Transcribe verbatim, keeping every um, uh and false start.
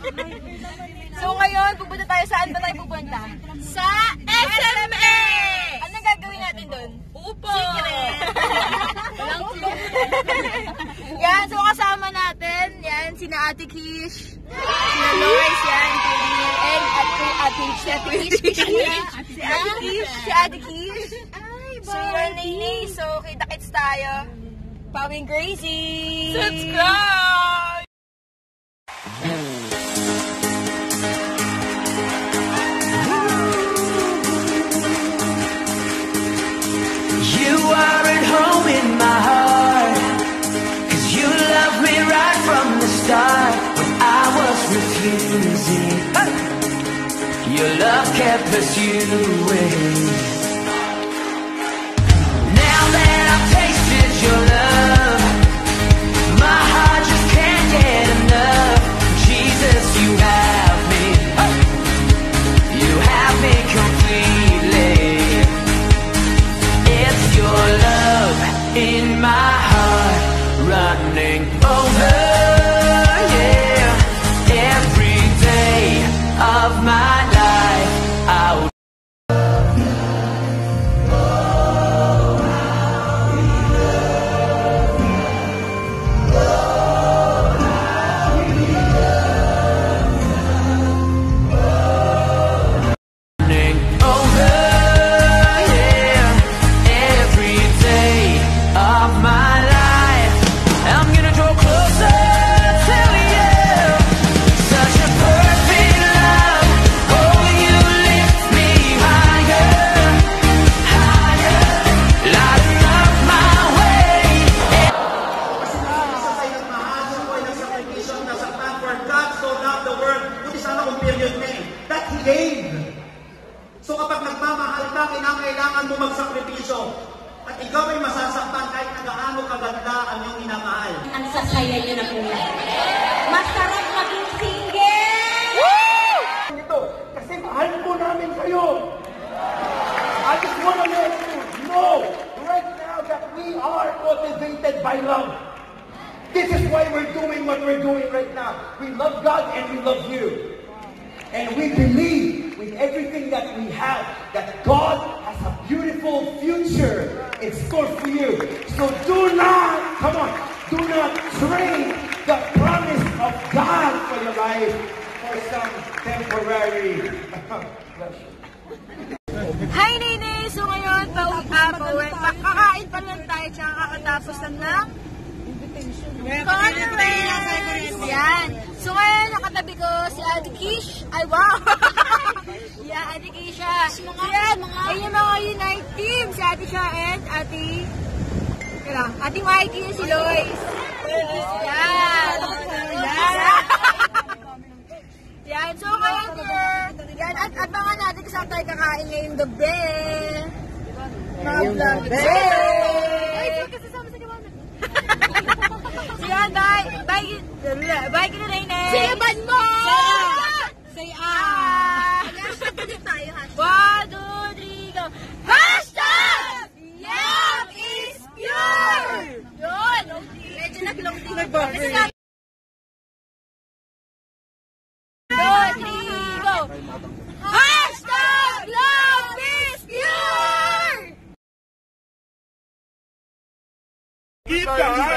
So ngayon, pupunta tayo. Saan ba tayo pupunta? Sa S M A! Anong gagawin natin doon? Upo! Secret! Walang yan, so kasama natin, yan, sina Ate Kish, sina Lois, yan, and at kay Ate Kish, si Ate Kish, si Ate Kish, si Ate Kish. So yun, Nene, so kita-kits tayo. Pawing crazy! Let's go! You are at home in my heart, 'cause you loved me right from the start. When I was refusing, your love kept pursuing. Now that I've tasted your love, my heart just can't get enough. Jesus, you have me, you have me completely. It's your love in my heart running over, yeah. Every day of my life I would So kapag nagmamahal ka, kinakailangan mo magsakripisyo. At ikaw ay masasaktan kahit na gaano kaganda ang iyong minamahal. Ang sasaya niyo na po yan. Masarap maging single! Woo! Ito, kasi mahal po namin kayo. I just want to let you know right now that we are motivated by love. This is why we're doing what we're doing right now. We love God and we love you. And we believe with everything that we have that God has a beautiful future in store for you. So do not, come on, do not trade the promise of God for your life for some temporary pleasure. Hi, Nene! So ngayon, pauwi pa, pauwi pa. Kakain pa lang tayo, tsaka kakatapos lang ng conference! Yan! So ngayon, nakatabi ko si Ate Kish. Ay, wow! Yeah, Ate Kisha. Yan, ay yung mga Unite team. Si Ate siya and Ate... Kaya, Ate Mikey yung si Lois. Yan! Yan! Yan, so ngayon, yan, at abangan natin kung saan tayo kakain ngayong gabi. Mga vlog. Ay, kasama sa gawanan. So yan, bye! Bye! Bye ka na, Nene! Siyaban mo! Say ah! Hashtag ka din tayo, hashtag. One, two, three, go! Hashtag! Love is pure! Yun! Medyo nag-long din. Nag-buffer. Two, three, go! Hashtag love is pure! Kita!